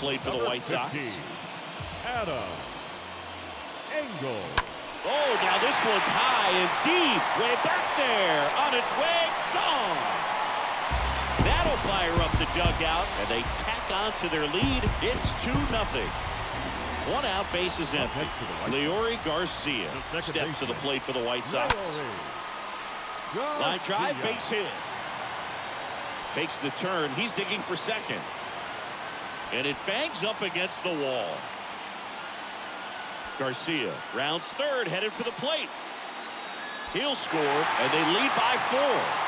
plate for the White Sox. Adam Engel. Oh, now this one's high and deep. Way back there. On its way. Gone. That'll fire up the dugout. And they tack on to their lead. It's 2-0. 1 out, bases empty. Leury Garcia steps to the plate for the White Sox. Line drive, base hit. Takes the turn. He's digging for second. And it bangs up against the wall. Garcia rounds third, headed for the plate. He'll score, and they lead by 4.